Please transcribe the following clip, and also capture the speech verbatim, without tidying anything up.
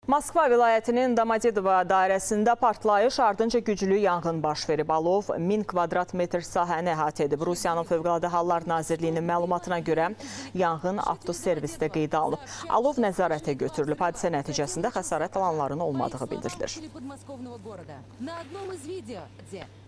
Moskva vilayətinin Domodedovo dairəsində partlayış ardınca güclü yanğın baş verib. Alov min kvadrat metr sahəni əhatə edib. Rusiyanın Fövqəladə Hallar Nazirliyinin məlumatına görə yanğın avtoservisdə qeydə alınıb. Alov nəzarətə götürülüb. Hadisə nəticəsində xəsarət alanların olmadığı bildirilir.